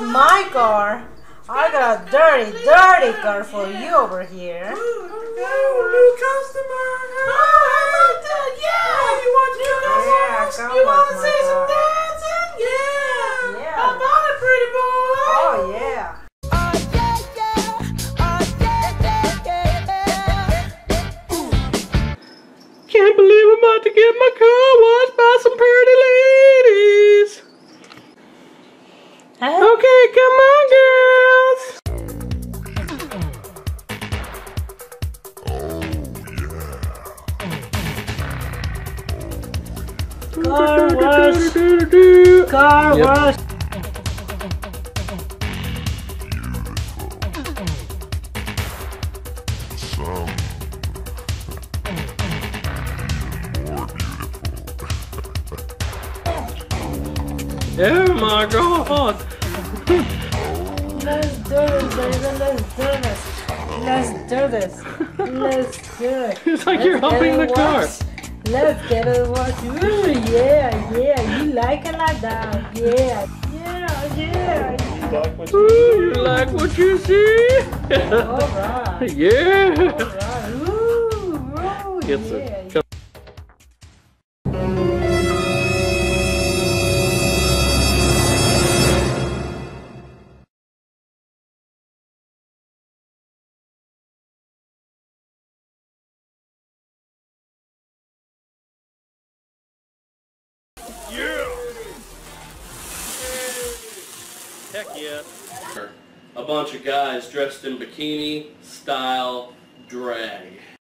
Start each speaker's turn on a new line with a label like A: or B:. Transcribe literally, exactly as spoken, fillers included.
A: my car. I got a dirty, dirty car for you over here.
B: Oh, new customer. Oh, how about that? Yeah. You want new customers?
A: Yeah,
B: you want to
A: my
B: see some
A: car.
B: dancing? Yeah.
A: Yeah.
B: How about it, pretty boy?
A: Oh, yeah.
C: Can't believe I'm about to get my car washed by some pretty ladies.
A: Huh?
C: Okay, come on, girls.
A: Car wash.
C: Do-do-do-do-do-do.
A: Car
C: Yep.
A: wash.
C: Oh my God.
A: Let's do this, baby. Let's do this. Let's do this. Let's do it.
C: It's like
A: Let's
C: you're
A: get
C: humping
A: it
C: the car.
A: washed. Let's get it washed. Ooh, yeah, yeah. You like it like that. Yeah, yeah, yeah.
C: Ooh, you like what you see?
A: Alright.
C: Yeah.
A: Alright. Ooh, ooh,
C: Gets
A: yeah.
C: it. Yeah. Heck yeah. A bunch of guys dressed in bikini style drag.